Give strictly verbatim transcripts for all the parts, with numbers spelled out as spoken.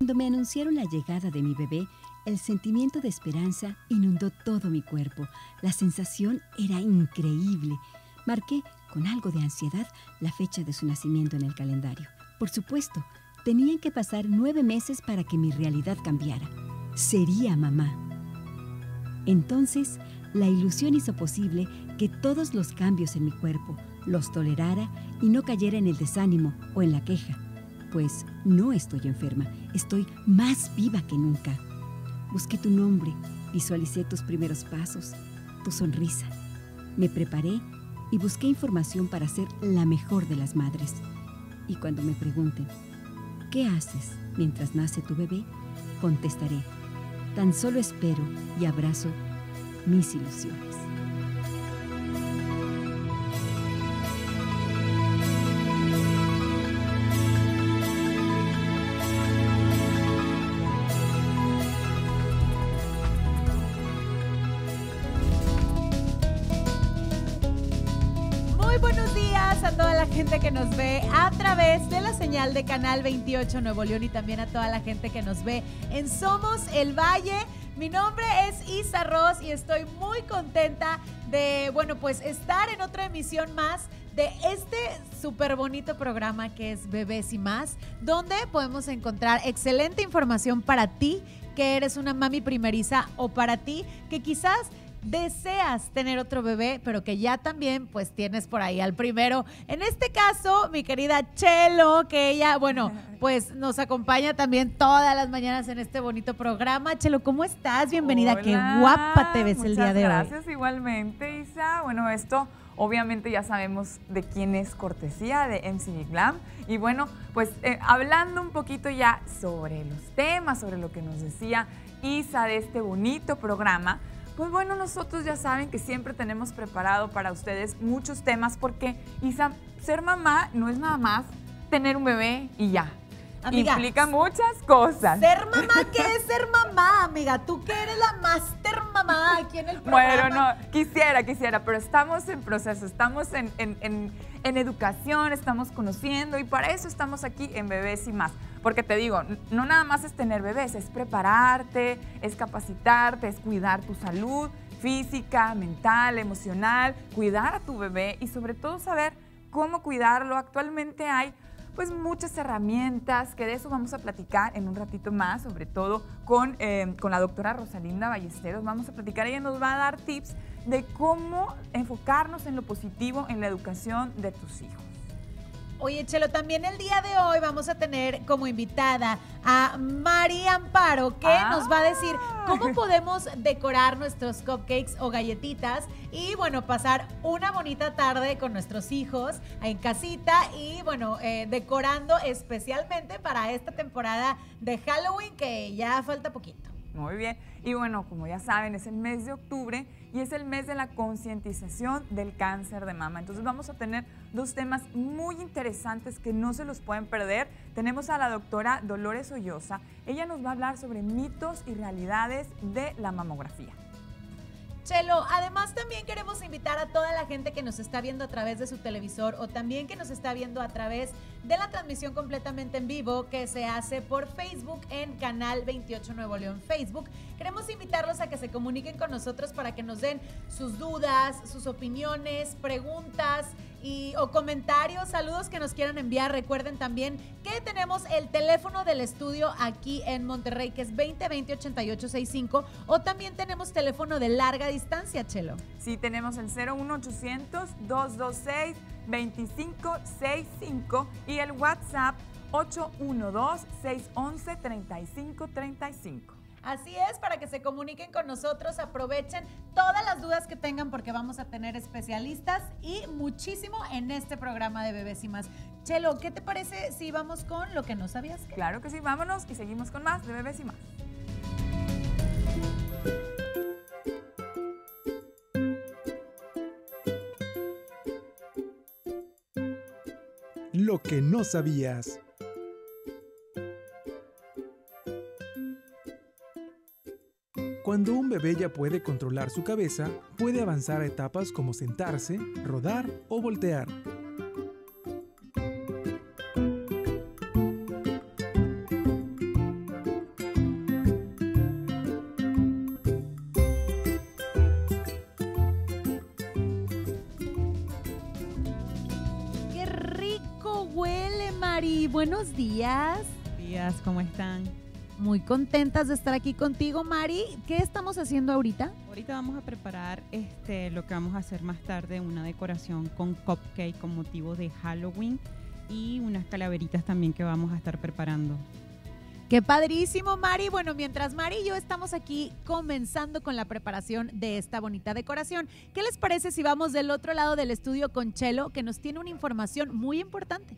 Cuando me anunciaron la llegada de mi bebé, el sentimiento de esperanza inundó todo mi cuerpo. La sensación era increíble. Marqué, con algo de ansiedad, la fecha de su nacimiento en el calendario. Por supuesto, tenían que pasar nueve meses para que mi realidad cambiara. Sería mamá. Entonces, la ilusión hizo posible que todos los cambios en mi cuerpo los tolerara y no cayera en el desánimo o en la queja. Pues no estoy enferma, estoy más viva que nunca. Busqué tu nombre, visualicé tus primeros pasos, tu sonrisa. Me preparé y busqué información para ser la mejor de las madres. Y cuando me pregunten, ¿qué haces mientras nace tu bebé?, contestaré, tan solo espero y abrazo mis ilusiones. Buenos días a toda la gente que nos ve a través de la señal de Canal veintiocho Nuevo León y también a toda la gente que nos ve en Somos el Valle. Mi nombre es Isa Ross y estoy muy contenta de, bueno, pues estar en otra emisión más de este súper bonito programa que es Bebés y Más, donde podemos encontrar excelente información para ti que eres una mami primeriza o para ti que quizás deseas tener otro bebé, pero que ya también pues tienes por ahí al primero. En este caso, mi querida Chelo, que ella, bueno, pues nos acompaña también todas las mañanas en este bonito programa. Chelo, ¿cómo estás? Bienvenida. Hola, qué guapa te ves el día de hoy. Muchas gracias, igualmente, Isa. Bueno, esto obviamente ya sabemos de quién es cortesía, de M C V Glam. Y bueno, pues eh, hablando un poquito ya sobre los temas, sobre lo que nos decía Isa de este bonito programa, pues bueno, nosotros ya saben que siempre tenemos preparado para ustedes muchos temas porque, Isa, ser mamá no es nada más tener un bebé y ya. Amiga, implica muchas cosas. Ser mamá, ¿qué es ser mamá, amiga? Tú que eres la máster mamá aquí en el programa. Bueno, no, quisiera, quisiera, pero estamos en proceso, estamos en, en, en, en educación, estamos conociendo y para eso estamos aquí en Bebés y Más. Porque te digo, no nada más es tener bebés, es prepararte, es capacitarte, es cuidar tu salud física, mental, emocional, cuidar a tu bebé y sobre todo saber cómo cuidarlo. Actualmente hay pues muchas herramientas, que de eso vamos a platicar en un ratito más, sobre todo con, eh, con la doctora Rosalinda Ballesteros. Vamos a platicar, ella nos va a dar tips de cómo enfocarnos en lo positivo en la educación de tus hijos. Oye, Chelo, también el día de hoy vamos a tener como invitada a Mari Amparo, que ah. nos va a decir cómo podemos decorar nuestros cupcakes o galletitas y, bueno, pasar una bonita tarde con nuestros hijos en casita y, bueno, eh, decorando especialmente para esta temporada de Halloween, que ya falta poquito. Muy bien. Y bueno, como ya saben, es el mes de octubre y es el mes de la concientización del cáncer de mama. Entonces vamos a tener dos temas muy interesantes que no se los pueden perder. Tenemos a la doctora Dolores Ollosa. Ella nos va a hablar sobre mitos y realidades de la mamografía. Chelo, además también queremos invitar a toda la gente que nos está viendo a través de su televisor o también que nos está viendo a través de la transmisión completamente en vivo que se hace por Facebook en Canal veintiocho Nuevo León Facebook. Queremos invitarlos a que se comuniquen con nosotros para que nos den sus dudas, sus opiniones, preguntas y, o comentarios, saludos que nos quieran enviar. Recuerden también que tenemos el teléfono del estudio aquí en Monterrey, que es veinte veinte ochenta y ocho sesenta y cinco, o también tenemos teléfono de larga distancia, Chelo. Sí, tenemos el cero uno ochocientos, dos dos seis, veinticinco sesenta y cinco y el WhatsApp ocho uno dos, seis once, treinta y cinco treinta y cinco. Así es, para que se comuniquen con nosotros, aprovechen todas las dudas que tengan porque vamos a tener especialistas y muchísimo en este programa de Bebés y Más. Chelo, ¿qué te parece si vamos con lo que no sabías? Que... Claro que sí, vámonos y seguimos con más de Bebés y Más. Lo que no sabías. Cuando un bebé ya puede controlar su cabeza, puede avanzar a etapas como sentarse, rodar o voltear. Mari, buenos días. Buenos días, ¿cómo están? Muy contentas de estar aquí contigo, Mari. ¿Qué estamos haciendo ahorita? Ahorita vamos a preparar este, lo que vamos a hacer más tarde, una decoración con cupcake con motivo de Halloween y unas calaveritas también que vamos a estar preparando. ¡Qué padrísimo, Mari! Bueno, mientras Mari y yo estamos aquí comenzando con la preparación de esta bonita decoración, ¿qué les parece si vamos del otro lado del estudio con Chelo, que nos tiene una información muy importante?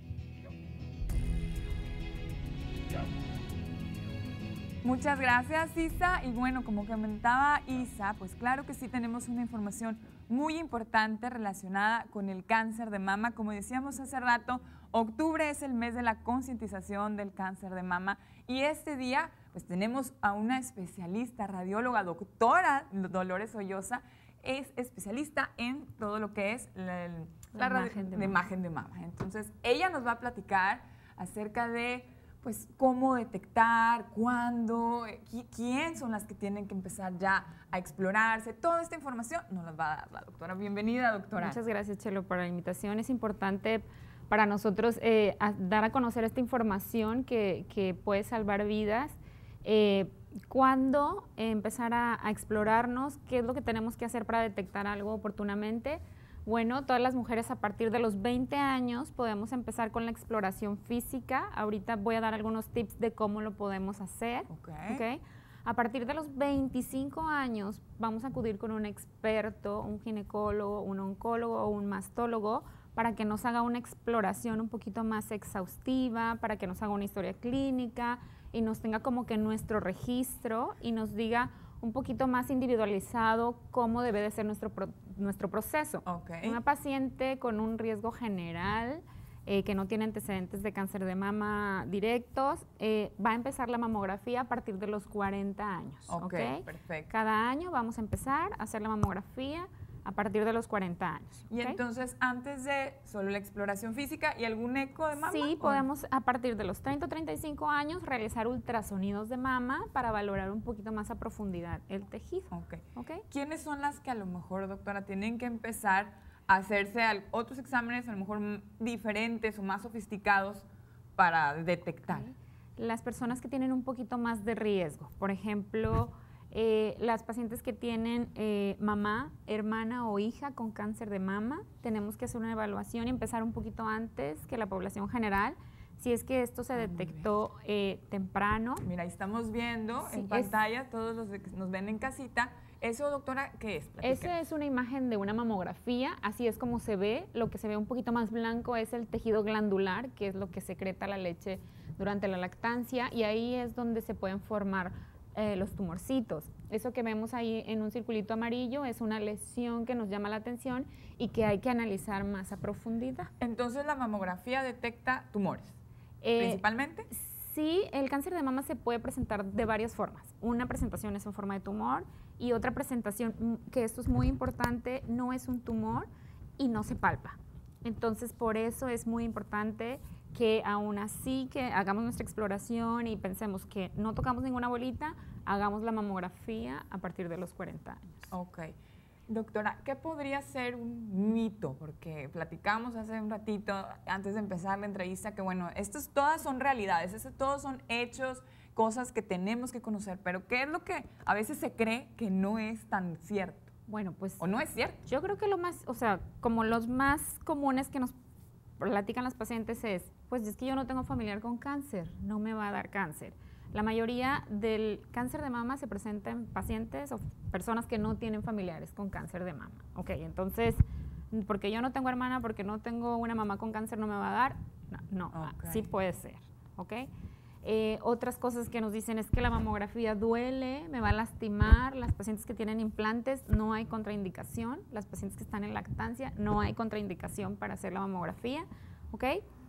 Muchas gracias, Isa. Y bueno, como comentaba Isa, pues claro que sí tenemos una información muy importante relacionada con el cáncer de mama. Como decíamos hace rato, octubre es el mes de la concientización del cáncer de mama y este día pues tenemos a una especialista, radióloga, doctora Dolores Ollosa, es especialista en todo lo que es la, la, la imagen, de, de imagen de mama. Entonces, ella nos va a platicar acerca de pues cómo detectar, cuándo, quién son las que tienen que empezar ya a explorarse. Toda esta información nos la va a dar la doctora. Bienvenida, doctora. Muchas gracias, Chelo, por la invitación. Es importante para nosotros eh, a dar a conocer esta información que, que puede salvar vidas. Eh, ¿Cuándo empezar a, a explorarnos? ¿Qué es lo que tenemos que hacer para detectar algo oportunamente? Bueno, todas las mujeres a partir de los veinte años podemos empezar con la exploración física. Ahorita voy a dar algunos tips de cómo lo podemos hacer. Okay. ¿Okay? A partir de los veinticinco años vamos a acudir con un experto, un ginecólogo, un oncólogo o un mastólogo para que nos haga una exploración un poquito más exhaustiva, para que nos haga una historia clínica y nos tenga como que nuestro registro y nos diga un poquito más individualizado cómo debe de ser nuestro, pro, nuestro proceso. Okay. Una paciente con un riesgo general, eh, que no tiene antecedentes de cáncer de mama directos, eh, va a empezar la mamografía a partir de los cuarenta años. Ok, ¿Okay? Perfecto. Cada año vamos a empezar a hacer la mamografía a partir de los cuarenta años. Y ¿Okay? entonces, antes de solo la exploración física y algún eco de mama. Sí, ¿o? podemos a partir de los treinta o treinta y cinco años realizar ultrasonidos de mama para valorar un poquito más a profundidad el tejido. Okay. ¿Okay? ¿Quiénes son las que a lo mejor, doctora, tienen que empezar a hacerse otros exámenes a lo mejor diferentes o más sofisticados para detectar? Okay. Las personas que tienen un poquito más de riesgo, por ejemplo, Eh, las pacientes que tienen eh, mamá, hermana o hija con cáncer de mama, tenemos que hacer una evaluación y empezar un poquito antes que la población general, si es que esto se detectó eh, temprano. Mira, ahí estamos viendo Sí, en pantalla, todos los que nos ven en casita. ¿Eso, doctora, qué es? Esa es una imagen de una mamografía, así es como se ve. Lo que se ve un poquito más blanco es el tejido glandular, que es lo que secreta la leche durante la lactancia, y ahí es donde se pueden formar Eh, los tumorcitos. Eso que vemos ahí en un circulito amarillo es una lesión que nos llama la atención y que hay que analizar más a profundidad. Entonces, la mamografía detecta tumores, Eh, principalmente. Sí, el cáncer de mama se puede presentar de varias formas. Una presentación es en forma de tumor y otra presentación, que esto es muy importante, no es un tumor y no se palpa. Entonces, por eso es muy importante que aún así que hagamos nuestra exploración y pensemos que no tocamos ninguna bolita, hagamos la mamografía a partir de los cuarenta años. Ok. Doctora, ¿qué podría ser un mito? Porque platicamos hace un ratito, antes de empezar la entrevista, que bueno, estas todas son realidades, estos todos son hechos, cosas que tenemos que conocer, pero ¿qué es lo que a veces se cree que no es tan cierto? Bueno, pues ¿O no es cierto? yo creo que lo más, o sea, como los más comunes que nos platican las pacientes es, pues es que yo no tengo familiar con cáncer, no me va a dar cáncer. La mayoría del cáncer de mama se presenta en pacientes o personas que no tienen familiares con cáncer de mama. Ok, entonces, porque yo no tengo hermana, porque no tengo una mamá con cáncer, ¿no me va a dar? No, no, Okay. sí puede ser, ¿ok? Eh, otras cosas que nos dicen es que la mamografía duele, me va a lastimar. Las pacientes que tienen implantes no hay contraindicación. Las pacientes que están en lactancia no hay contraindicación para hacer la mamografía, ¿ok?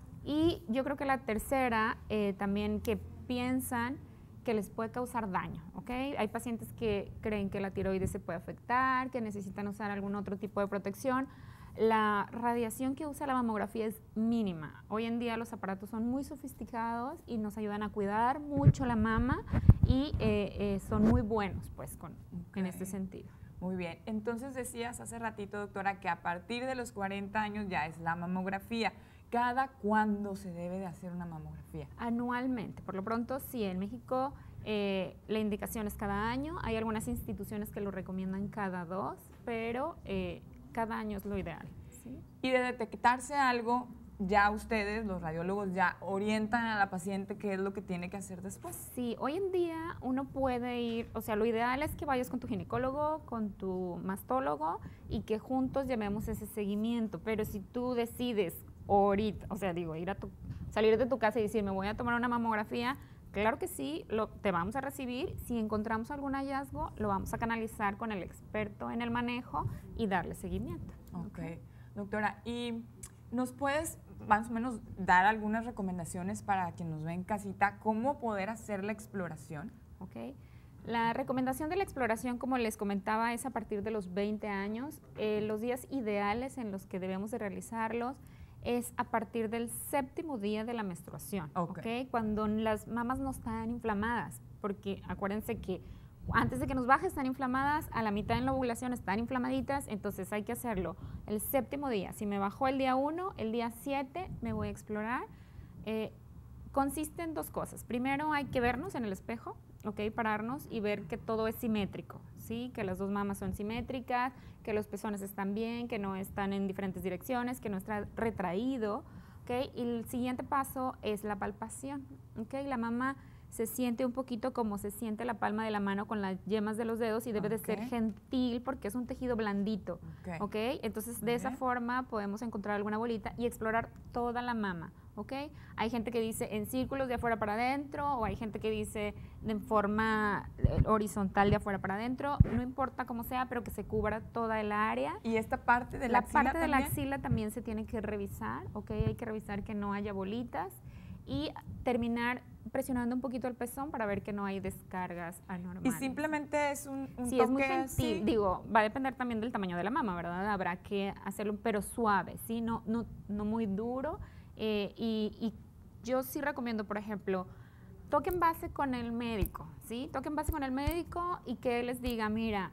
Y yo creo que la tercera, eh, también que piensan que les puede causar daño, ¿ok? Hay pacientes que creen que la tiroides se puede afectar, que necesitan usar algún otro tipo de protección. La radiación que usa la mamografía es mínima. Hoy en día los aparatos son muy sofisticados y nos ayudan a cuidar mucho la mama y eh, eh, son muy buenos, pues, con, Okay. en este sentido. Muy bien. Entonces decías hace ratito, doctora, que a partir de los cuarenta años ya es la mamografía. ¿cada cuándo se debe de hacer una mamografía? Anualmente. Por lo pronto, sí, en México eh, la indicación es cada año. Hay algunas instituciones que lo recomiendan cada dos, pero eh, cada año es lo ideal. ¿Sí? Y de detectarse algo, ya ustedes, los radiólogos, ya orientan a la paciente qué es lo que tiene que hacer después. Sí, hoy en día uno puede ir, o sea, lo ideal es que vayas con tu ginecólogo, con tu mastólogo y que juntos llevemos ese seguimiento, pero si tú decides ahorita, o sea, digo, ir a tu, salir de tu casa y decir, me voy a tomar una mamografía, claro que sí, lo, te vamos a recibir. Si encontramos algún hallazgo, lo vamos a canalizar con el experto en el manejo y darle seguimiento. Ok, okay. Doctora, ¿y nos puedes más o menos dar algunas recomendaciones para quien nos ve en casita, cómo poder hacer la exploración? Ok. La recomendación de la exploración, como les comentaba, es a partir de los veinte años. Eh, los días ideales en los que debemos de realizarlos es a partir del séptimo día de la menstruación, okay. ¿okay? Cuando las mamas no están inflamadas, porque acuérdense que antes de que nos baje están inflamadas, a la mitad en la ovulación están inflamaditas, entonces hay que hacerlo el séptimo día. Si me bajó el día uno, el día siete me voy a explorar. Eh, consiste en dos cosas. Primero hay que vernos en el espejo, ¿ok? Pararnos y ver que todo es simétrico, ¿sí? Que las dos mamas son simétricas, que los pezones están bien, que no están en diferentes direcciones, que no está retraído, ¿ok? Y el siguiente paso es la palpación, ¿ok? La mama se siente un poquito como se siente la palma de la mano con las yemas de los dedos y debe okay. de ser gentil porque es un tejido blandito, okay. ¿ok? Entonces, de okay. esa forma podemos encontrar alguna bolita y explorar toda la mama, ¿ok? Hay gente que dice en círculos de afuera para adentro o hay gente que dice en forma horizontal de afuera para adentro, no importa cómo sea, pero que se cubra toda el área. ¿Y esta parte de la, la axila parte de también? la axila también se tiene que revisar, ¿ok? Hay que revisar que no haya bolitas y terminar presionando un poquito el pezón para ver que no hay descargas anormales. Y simplemente es un, un sí, toque es muy gentil. así. Digo, va a depender también del tamaño de la mama, ¿verdad? Habrá que hacerlo, pero suave, ¿sí? No, no, no muy duro. Eh, y, y yo sí recomiendo, por ejemplo, toquen base con el médico, ¿sí? Toquen base con el médico y que él les diga, mira,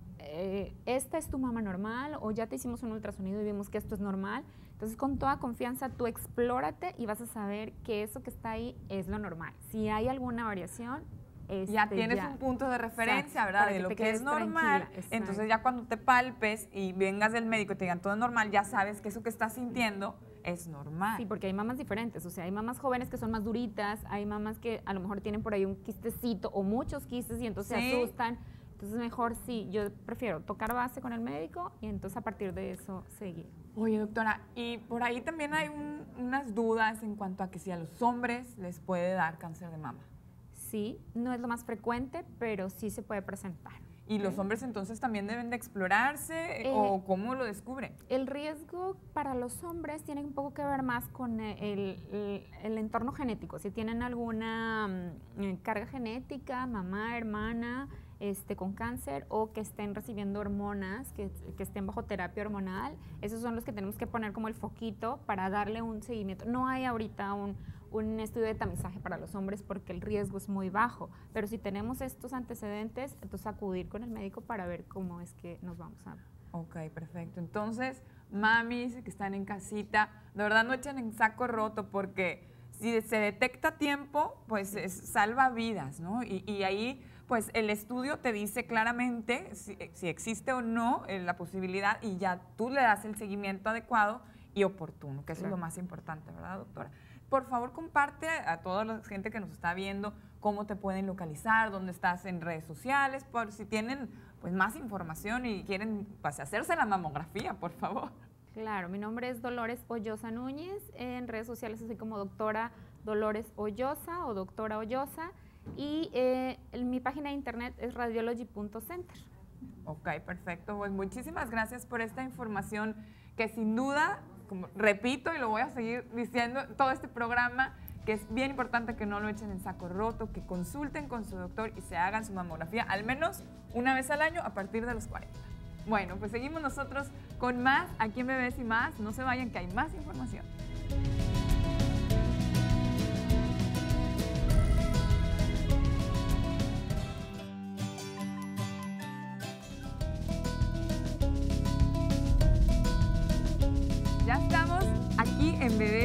eh, esta es tu mama normal o ya te hicimos un ultrasonido y vimos que esto es normal. Entonces, con toda confianza, tú explórate y vas a saber que eso que está ahí es lo normal. Si hay alguna variación, este, ya tienes ya. un punto de referencia, Exacto, ¿verdad? para De que lo te que es quedes normal. tranquila. Entonces, ya cuando te palpes y vengas del médico y te digan todo es normal, ya sabes que eso que estás sintiendo es normal. Sí, porque hay mamas diferentes. O sea, hay mamas jóvenes que son más duritas, hay mamas que a lo mejor tienen por ahí un quistecito o muchos quistes y entonces sí. se asustan. Entonces, mejor sí, yo prefiero tocar base con el médico y entonces a partir de eso seguir. Oye, doctora, y por ahí también hay un, unas dudas en cuanto a que si a los hombres les puede dar cáncer de mama. Sí, no es lo más frecuente, pero sí se puede presentar. ¿Y los hombres entonces también deben de explorarse Eh, o cómo lo descubren? El riesgo para los hombres tiene un poco que ver más con el, el, el entorno genético. Si tienen alguna um, carga genética, mamá, hermana, este, con cáncer o que estén recibiendo hormonas, que, que estén bajo terapia hormonal, esos son los que tenemos que poner como el foquito para darle un seguimiento. No hay ahorita un, un estudio de tamizaje para los hombres porque el riesgo es muy bajo, pero si tenemos estos antecedentes, entonces acudir con el médico para ver cómo es que nos vamos a... Ok, perfecto. Entonces, mamis que están en casita, de verdad no echen en saco roto porque si se detecta a tiempo, pues es, salva vidas, ¿no? Y, y ahí, pues el estudio te dice claramente si, si existe o no eh, la posibilidad y ya tú le das el seguimiento adecuado y oportuno, que eso Claro. es lo más importante, ¿verdad, doctora? Por favor, comparte a toda la gente que nos está viendo cómo te pueden localizar, dónde estás en redes sociales, por si tienen pues más información y quieren pues, hacerse la mamografía, por favor. Claro, mi nombre es Dolores Hoyosa Núñez, en redes sociales soy como doctora Dolores Hoyosa o doctora Hoyosa y eh, en mi página de internet es radiology punto center. Ok, perfecto. Pues muchísimas gracias por esta información que sin duda, como repito y lo voy a seguir diciendo todo este programa, que es bien importante que no lo echen en saco roto, que consulten con su doctor y se hagan su mamografía al menos una vez al año a partir de los cuarenta. Bueno, pues seguimos nosotros con más aquí en Bebés y Más. No se vayan que hay más información. Ya estamos aquí en Bebés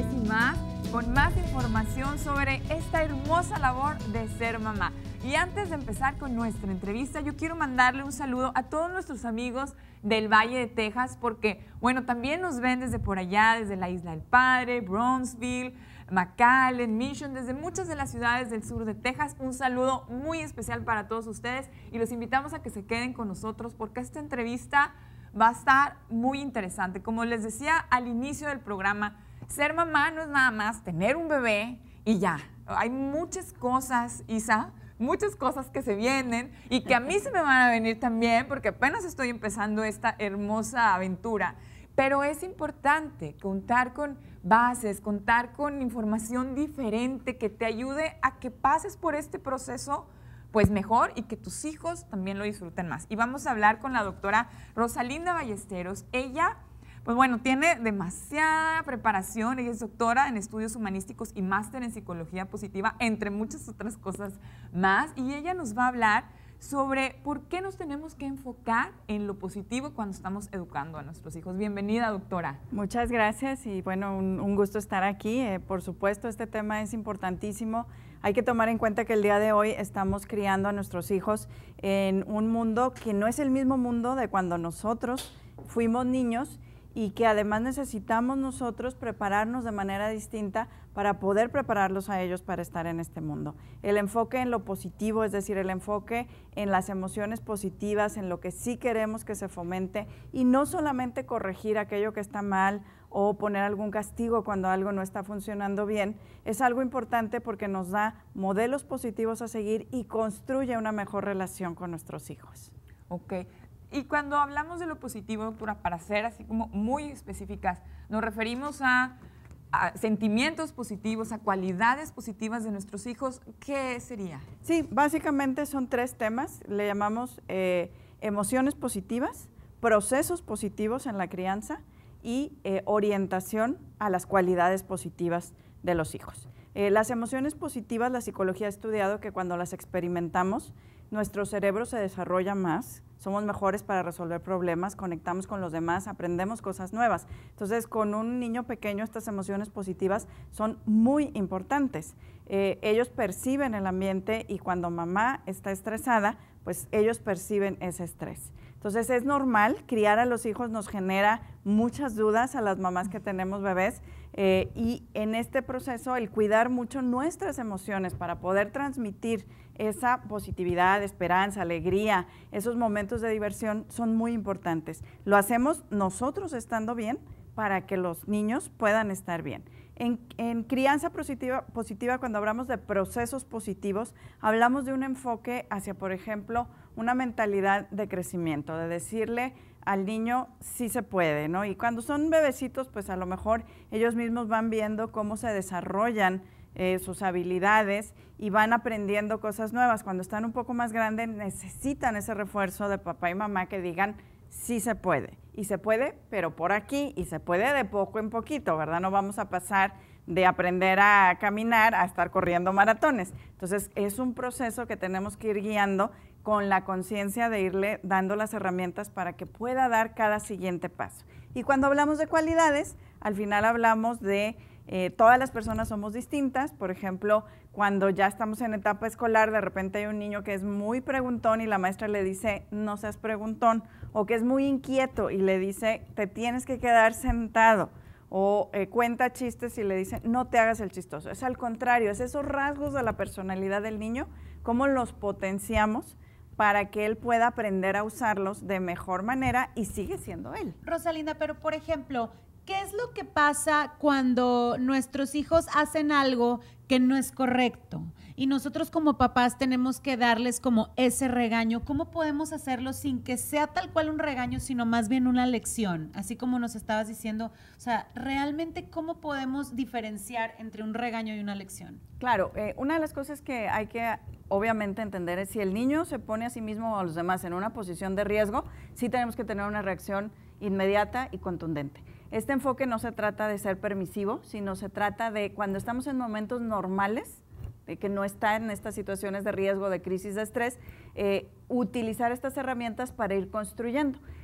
y Más, con más información sobre esta hermosa labor de ser mamá. Y antes de empezar con nuestra entrevista, yo quiero mandarle un saludo a todos nuestros amigos del Valle de Texas, porque, bueno, también nos ven desde por allá, desde la Isla del Padre, Brownsville, McAllen, Mission, desde muchas de las ciudades del sur de Texas. Un saludo muy especial para todos ustedes y los invitamos a que se queden con nosotros porque esta entrevista va a estar muy interesante. Como les decía al inicio del programa, ser mamá no es nada más tener un bebé y ya. Hay muchas cosas, Isa, muchas cosas que se vienen y que a mí se me van a venir también porque apenas estoy empezando esta hermosa aventura. Pero es importante contar con bases, contar con información diferente que te ayude a que pases por este proceso pues mejor y que tus hijos también lo disfruten más. Y vamos a hablar con la doctora Rosalinda Ballesteros. Ella, pues bueno, tiene demasiada preparación. Ella es doctora en estudios humanísticos y máster en psicología positiva, entre muchas otras cosas más. Y ella nos va a hablar sobre por qué nos tenemos que enfocar en lo positivo cuando estamos educando a nuestros hijos. Bienvenida, doctora. Muchas gracias y bueno, un, un gusto estar aquí. Eh, por supuesto, este tema es importantísimo. Hay que tomar en cuenta que el día de hoy estamos criando a nuestros hijos en un mundo que no es el mismo mundo de cuando nosotros fuimos niños y que además necesitamos nosotros prepararnos de manera distinta para poder prepararlos a ellos para estar en este mundo. El enfoque en lo positivo, es decir, el enfoque en las emociones positivas, en lo que sí queremos que se fomente y no solamente corregir aquello que está mal o poner algún castigo cuando algo no está funcionando bien, es algo importante porque nos da modelos positivos a seguir y construye una mejor relación con nuestros hijos. Ok. Y cuando hablamos de lo positivo, doctora, para ser así como muy específicas, nos referimos a, a sentimientos positivos, a cualidades positivas de nuestros hijos. ¿Qué sería? Sí, básicamente son tres temas. Le llamamos eh, emociones positivas, procesos positivos en la crianza y eh, orientación a las cualidades positivas de los hijos. Eh, las emociones positivas, la psicología ha estudiado que cuando las experimentamos, nuestro cerebro se desarrolla más, somos mejores para resolver problemas, conectamos con los demás, aprendemos cosas nuevas. Entonces, con un niño pequeño, estas emociones positivas son muy importantes. Eh, ellos perciben el ambiente y cuando mamá está estresada, pues ellos perciben ese estrés. Entonces, es normal, criar a los hijos nos genera muchas dudas a las mamás que tenemos bebés eh, y en este proceso el cuidar mucho nuestras emociones para poder transmitir esa positividad, esperanza, alegría, esos momentos de diversión son muy importantes. Lo hacemos nosotros estando bien para que los niños puedan estar bien. En, en crianza positiva, positiva, cuando hablamos de procesos positivos, hablamos de un enfoque hacia, por ejemplo, una mentalidad de crecimiento, de decirle al niño sí se puede, ¿no? Y cuando son bebecitos, pues a lo mejor ellos mismos van viendo cómo se desarrollan eh, sus habilidades y van aprendiendo cosas nuevas. Cuando están un poco más grandes necesitan ese refuerzo de papá y mamá que digan sí se puede. Y se puede, pero por aquí, y se puede de poco en poquito, ¿verdad? No vamos a pasar de aprender a caminar a estar corriendo maratones. Entonces, es un proceso que tenemos que ir guiando con la conciencia de irle dando las herramientas para que pueda dar cada siguiente paso. Y cuando hablamos de cualidades, al final hablamos de eh, todas las personas somos distintas. Por ejemplo, cuando ya estamos en etapa escolar, de repente hay un niño que es muy preguntón y la maestra le dice, no seas preguntón, o que es muy inquieto y le dice, te tienes que quedar sentado, o eh, cuenta chistes y le dice, no te hagas el chistoso. Es al contrario, es esos rasgos de la personalidad del niño, cómo los potenciamos para que él pueda aprender a usarlos de mejor manera y sigue siendo él. Rosalinda, pero por ejemplo, ¿qué es lo que pasa cuando nuestros hijos hacen algo que no es correcto? Y nosotros como papás tenemos que darles como ese regaño. ¿Cómo podemos hacerlo sin que sea tal cual un regaño, sino más bien una lección? Así como nos estabas diciendo, o sea, realmente, ¿cómo podemos diferenciar entre un regaño y una lección? Claro, eh, una de las cosas que hay que obviamente entender es si el niño se pone a sí mismo o a los demás en una posición de riesgo, sí tenemos que tener una reacción inmediata y contundente. Este enfoque no se trata de ser permisivo, sino se trata de cuando estamos en momentos normales, de que no está en estas situaciones de riesgo, de crisis, de estrés, eh, utilizar estas herramientas para ir construyendo.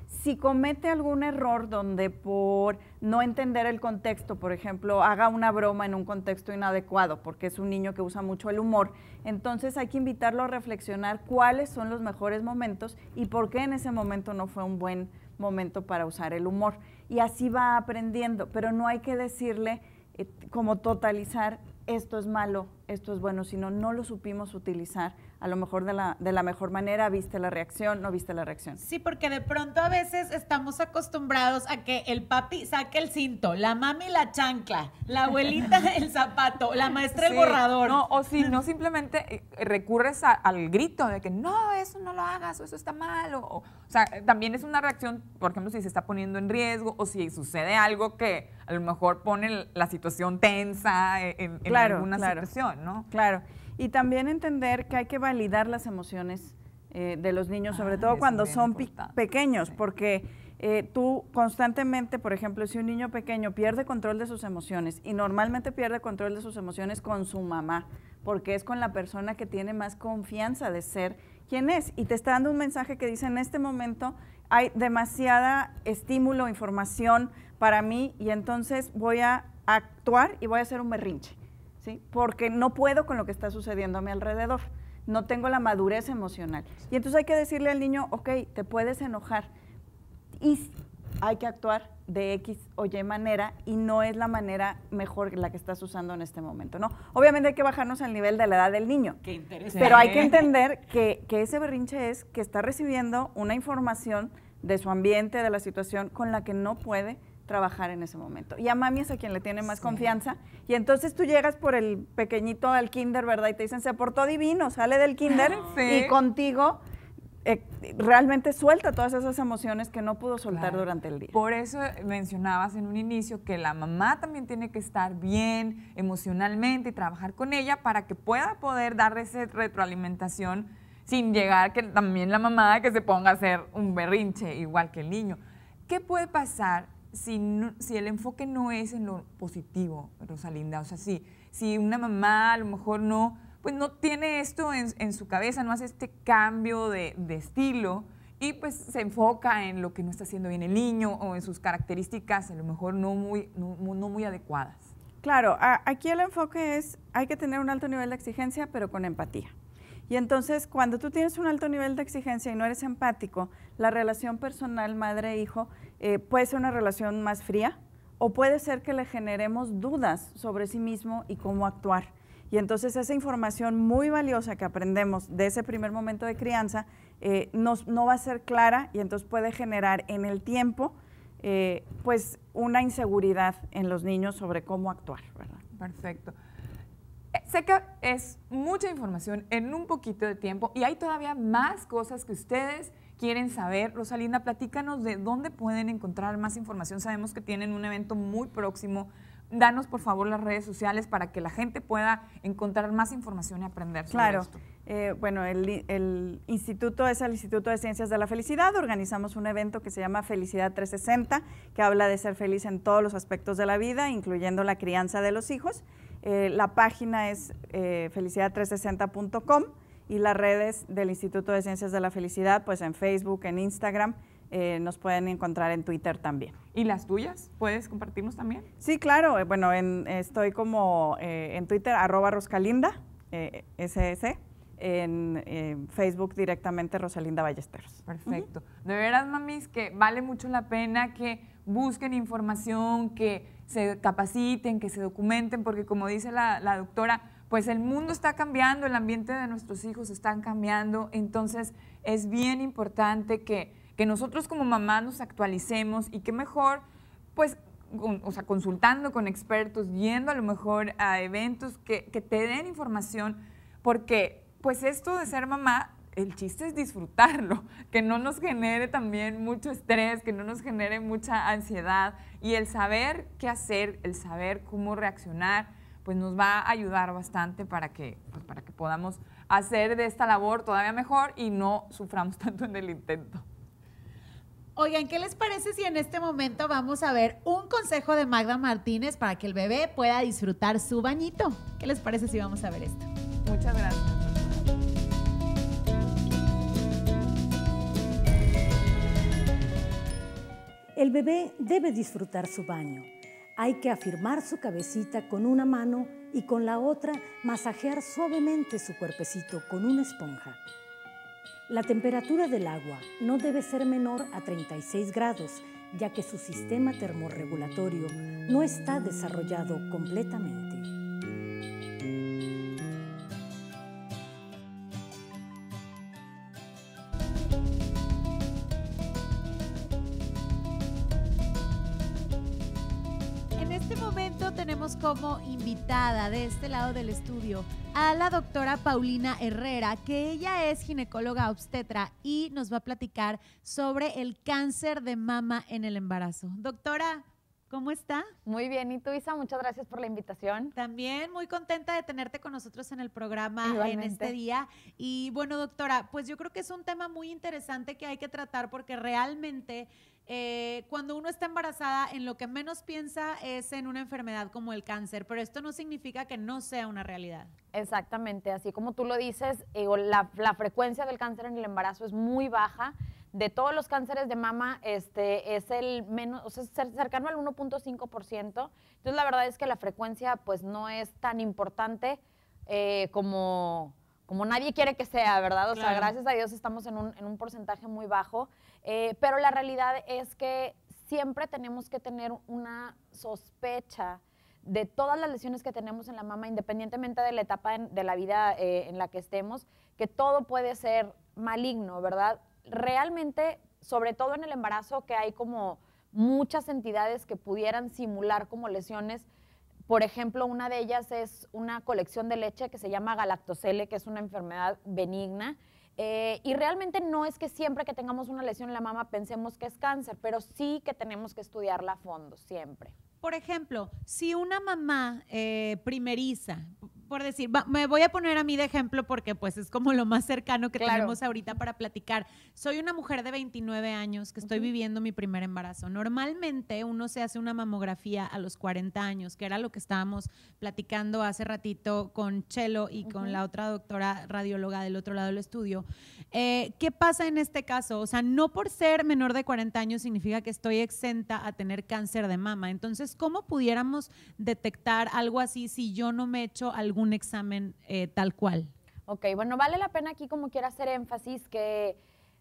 Si comete algún error donde por no entender el contexto, por ejemplo, haga una broma en un contexto inadecuado, porque es un niño que usa mucho el humor, entonces hay que invitarlo a reflexionar cuáles son los mejores momentos y por qué en ese momento no fue un buen momento para usar el humor. Y así va aprendiendo, pero no hay que decirle eh, como totalizar esto es malo, esto es bueno, sino no lo supimos utilizar a lo mejor de la, de la mejor manera, viste la reacción, no viste la reacción. Sí, porque de pronto a veces estamos acostumbrados a que el papi saque el cinto, la mami la chancla, la abuelita el zapato, la maestra Sí, el borrador. No, o si no, simplemente eh, recurres a- al grito de que no, eso no lo hagas, o eso está mal. O, o sea, también es una reacción, por ejemplo, si se está poniendo en riesgo o si sucede algo que a lo mejor pone la situación tensa en, en Claro, alguna claro. situación, ¿no? Claro, y también entender que hay que validar las emociones eh, de los niños, sobre Ah, todo eso cuando es bien son pi- importante, pequeños, sí. porque eh, tú constantemente, por ejemplo, si un niño pequeño pierde control de sus emociones, y normalmente pierde control de sus emociones con su mamá, porque es con la persona que tiene más confianza de ser quien es, y te está dando un mensaje que dice, en este momento hay demasiada estímulo, información para mí, y entonces voy a actuar y voy a hacer un berrinche. ¿Sí? Porque no puedo con lo que está sucediendo a mi alrededor, no tengo la madurez emocional. Y entonces hay que decirle al niño, ok, te puedes enojar y hay que actuar de X o Y manera y no es la manera mejor la que estás usando en este momento, ¿no? Obviamente hay que bajarnos al nivel de la edad del niño. Qué interesante. Pero hay que entender que, que ese berrinche es que está recibiendo una información de su ambiente, de la situación con la que no puede trabajar en ese momento. Y a mami es a quien le tiene más Sí. confianza. Y entonces tú llegas por el pequeñito al kinder, ¿verdad? Y te dicen, se portó divino, sale del kinder Sí. y contigo eh, realmente suelta todas esas emociones que no pudo soltar Claro. durante el día. Por eso mencionabas en un inicio que la mamá también tiene que estar bien emocionalmente y trabajar con ella para que pueda poder dar esa retroalimentación sin llegar que también la mamá que se ponga a hacer un berrinche igual que el niño. ¿Qué puede pasar si, no- si el enfoque no es en lo positivo, Rosalinda? O sea, si, si una mamá a lo mejor no, pues no tiene esto en, en su cabeza, no hace este cambio de, de estilo y pues se enfoca en lo que no está haciendo bien el niño o en sus características a lo mejor no muy, no, no muy adecuadas. Claro, a- aquí el enfoque es, hay que tener un alto nivel de exigencia, pero con empatía. Y entonces, cuando tú tienes un alto nivel de exigencia y no eres empático, la relación personal madre-hijo eh, puede ser una relación más fría o puede ser que le generemos dudas sobre sí mismo y cómo actuar. Y entonces esa información muy valiosa que aprendemos de ese primer momento de crianza eh, nos, no va a ser clara y entonces puede generar en el tiempo eh, pues una inseguridad en los niños sobre cómo actuar, ¿verdad? Perfecto. Eh, Sé que es mucha información en un poquito de tiempo y hay todavía más cosas que ustedes quieren saber. Rosalinda, platícanos de dónde pueden encontrar más información. Sabemos que tienen un evento muy próximo. Danos, por favor, las redes sociales para que la gente pueda encontrar más información y aprender sobre Claro. esto. Eh, bueno, el, el instituto es el Instituto de Ciencias de la Felicidad. Organizamos un evento que se llama Felicidad trescientos sesenta, que habla de ser feliz en todos los aspectos de la vida, incluyendo la crianza de los hijos. Eh, la página es eh, felicidad trescientos sesenta punto com y las redes del Instituto de Ciencias de la Felicidad, pues en Facebook, en Instagram, eh, nos pueden encontrar en Twitter también. ¿Y las tuyas? ¿Puedes compartirnos también? Sí, claro. eh, Bueno, en- estoy como eh, en Twitter, arroba Roscalinda, eh, S S, en eh, Facebook directamente Rosalinda Ballesteros. Perfecto. De veras, mamis, que vale mucho la pena que busquen información, que se capaciten, que se documenten, porque como dice la, la doctora, pues el mundo está cambiando, el ambiente de nuestros hijos están cambiando, entonces es bien importante que, que nosotros como mamás nos actualicemos y que mejor, pues, con- o sea, consultando con expertos, yendo a lo mejor a eventos que, que te den información, porque pues esto de ser mamá, el chiste es disfrutarlo, que no nos genere también mucho estrés, que no nos genere mucha ansiedad y el saber qué hacer, el saber cómo reaccionar, pues nos va a ayudar bastante para que, pues, para que podamos hacer de esta labor todavía mejor y no suframos tanto en el intento. Oigan, ¿qué les parece si en este momento vamos a ver un consejo de Magda Martínez para que el bebé pueda disfrutar su bañito? ¿Qué les parece si vamos a ver esto? Muchas gracias. El bebé debe disfrutar su baño. Hay que afirmar su cabecita con una mano y con la otra masajear suavemente su cuerpecito con una esponja. La temperatura del agua no debe ser menor a treinta y seis grados, ya que su sistema termorregulatorio no está desarrollado completamente. En este momento tenemos como invitada de este lado del estudio a la doctora Paulina Herrera, que ella es ginecóloga obstetra y nos va a platicar sobre el cáncer de mama en el embarazo. Doctora, ¿cómo está? Muy bien, ¿y tú, Isa? Muchas gracias por la invitación. También muy contenta de tenerte con nosotros en el programa Igualmente. en este día. Y bueno, doctora, pues yo creo que es un tema muy interesante que hay que tratar porque realmente eh, cuando uno está embarazada, en lo que menos piensa es en una enfermedad como el cáncer, pero esto no significa que no sea una realidad. Exactamente, así como tú lo dices, eh, la, la frecuencia del cáncer en el embarazo es muy baja. De todos los cánceres de mama, este es el menos, o sea, cercano al uno punto cinco por ciento. Entonces, la verdad es que la frecuencia pues no es tan importante eh, como, como nadie quiere que sea, ¿verdad? O Claro. sea, gracias a Dios estamos en un, en un porcentaje muy bajo, eh, pero la realidad es que siempre tenemos que tener una sospecha de todas las lesiones que tenemos en la mama, independientemente de la etapa en, de la vida eh, en la que estemos, que todo puede ser maligno, ¿verdad? Realmente, sobre todo en el embarazo, que hay como muchas entidades que pudieran simular como lesiones. Por ejemplo, una de ellas es una colección de leche que se llama galactosele, que es una enfermedad benigna. Eh, y realmente no es que siempre que tengamos una lesión en la mama pensemos que es cáncer, pero sí que tenemos que estudiarla a fondo, siempre. Por ejemplo, si una mamá eh, primeriza, por decir, va, me voy a poner a mí de ejemplo porque pues es como lo más cercano que Claro. tenemos ahorita para platicar. Soy una mujer de veintinueve años que estoy Ujú. viviendo mi primer embarazo. Normalmente uno se hace una mamografía a los cuarenta años, que era lo que estábamos platicando hace ratito con Chelo y con Ujú. la otra doctora radióloga del otro lado del estudio. Eh, ¿Qué pasa en este caso? O sea, no por ser menor de cuarenta años significa que estoy exenta a tener cáncer de mama. Entonces, ¿cómo pudiéramos detectar algo así si yo no me he hecho algún examen eh, tal cual? Ok, bueno, vale la pena aquí como quiera hacer énfasis que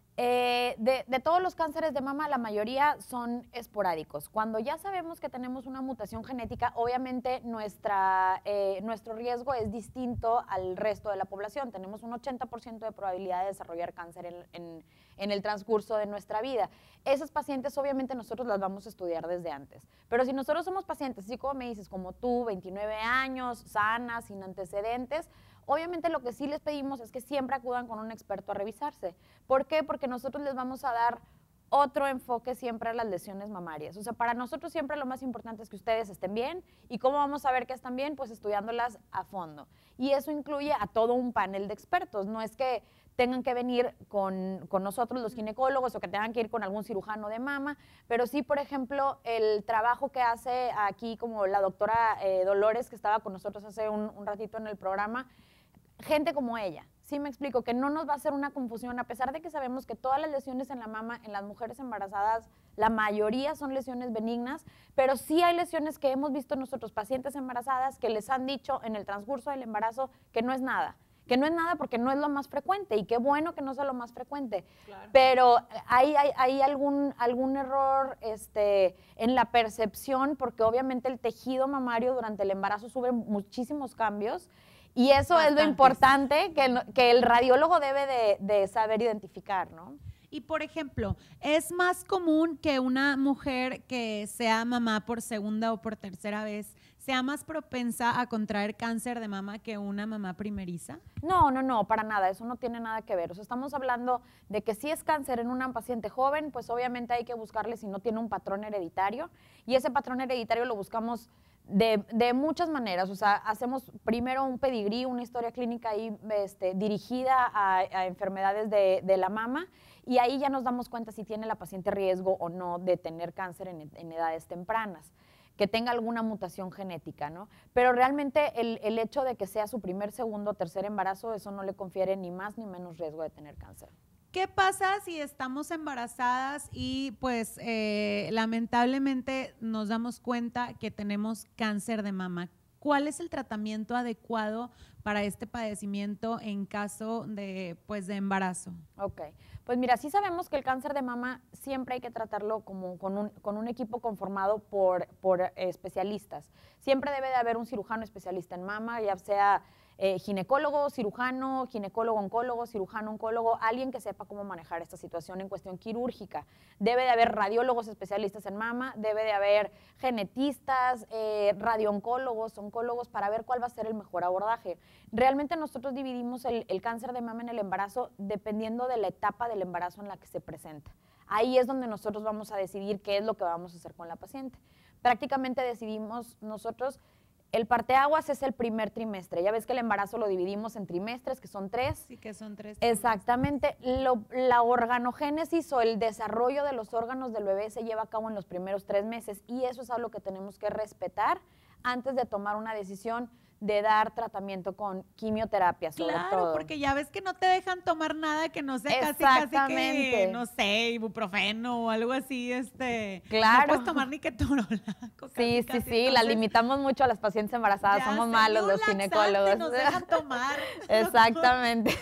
eh, de, de todos los cánceres de mama, la mayoría son esporádicos. Cuando ya sabemos que tenemos una mutación genética, obviamente nuestra, eh, nuestro riesgo es distinto al resto de la población. Tenemos un ochenta por ciento de probabilidad de desarrollar cáncer en, en, en el transcurso de nuestra vida. Esas pacientes obviamente nosotros las vamos a estudiar desde antes. Pero si nosotros somos pacientes, así como me dices, como tú, veintinueve años, sanas, sin antecedentes, obviamente lo que sí les pedimos es que siempre acudan con un experto a revisarse. ¿Por qué? Porque nosotros les vamos a dar otro enfoque siempre a las lesiones mamarias. O sea, para nosotros siempre lo más importante es que ustedes estén bien. ¿Y cómo vamos a ver que están bien? Pues estudiándolas a fondo. Y eso incluye a todo un panel de expertos. No es que tengan que venir con, con nosotros los ginecólogos o que tengan que ir con algún cirujano de mama, pero sí, por ejemplo, el trabajo que hace aquí como la doctora eh, Dolores, que estaba con nosotros hace un, un ratito en el programa, gente como ella, sí me explico, que no nos va a hacer una confusión, a pesar de que sabemos que todas las lesiones en la mama, en las mujeres embarazadas, la mayoría son lesiones benignas, pero sí hay lesiones que hemos visto nosotros, pacientes embarazadas, que les han dicho en el transcurso del embarazo que no es nada, que no es nada porque no es lo más frecuente, y qué bueno que no sea lo más frecuente, claro. Pero hay, hay, hay algún, algún error este, en la percepción, porque obviamente el tejido mamario durante el embarazo sufre muchísimos cambios, y eso Bastantes. Es lo importante que el, que el radiólogo debe de, de saber identificar, ¿no? Y, por ejemplo, ¿es más común que una mujer que sea mamá por segunda o por tercera vez sea más propensa a contraer cáncer de mama que una mamá primeriza? No, no, no, para nada, eso no tiene nada que ver. O sea, estamos hablando de que si es cáncer en una paciente joven, pues obviamente hay que buscarle si no tiene un patrón hereditario, y ese patrón hereditario lo buscamos de, de muchas maneras. O sea, hacemos primero un pedigrí, una historia clínica ahí, este, dirigida a, a enfermedades de, de la mama, y ahí ya nos damos cuenta si tiene la paciente riesgo o no de tener cáncer en, en edades tempranas, que tenga alguna mutación genética, ¿no? Pero realmente el, el hecho de que sea su primer, segundo o tercer embarazo, eso no le confiere ni más ni menos riesgo de tener cáncer. ¿Qué pasa si estamos embarazadas y pues eh, lamentablemente nos damos cuenta que tenemos cáncer de mama? ¿Cuál es el tratamiento adecuado para este padecimiento en caso de, pues, de embarazo? Ok, pues mira, sí sabemos que el cáncer de mama siempre hay que tratarlo como con un, con un equipo conformado por, por eh, especialistas. Siempre debe de haber un cirujano especialista en mama, ya sea eh, ginecólogo, cirujano, ginecólogo, oncólogo, cirujano, oncólogo, alguien que sepa cómo manejar esta situación en cuestión quirúrgica. Debe de haber radiólogos especialistas en mama, debe de haber genetistas, eh, radiooncólogos, oncólogos, para ver cuál va a ser el mejor abordaje. Realmente nosotros dividimos el, el cáncer de mama en el embarazo dependiendo de la etapa del embarazo en la que se presenta. Ahí es donde nosotros vamos a decidir qué es lo que vamos a hacer con la paciente. Prácticamente decidimos nosotros, el parteaguas es el primer trimestre. Ya ves que el embarazo lo dividimos en trimestres, que son tres. Sí, que son tres. Exactamente. Lo, la organogénesis o el desarrollo de los órganos del bebé se lleva a cabo en los primeros tres meses y eso es algo que tenemos que respetar antes de tomar una decisión de dar tratamiento con quimioterapia, sobre claro, todo. porque ya ves que no te dejan tomar nada que no sea casi, casi que, no sé, ibuprofeno o algo así, este. Claro. No puedes tomar ni ketorolaco. Sí, sí, sí, la limitamos mucho a las pacientes embarazadas, somos malos los ginecólogos. Nos dejan tomar. Exactamente.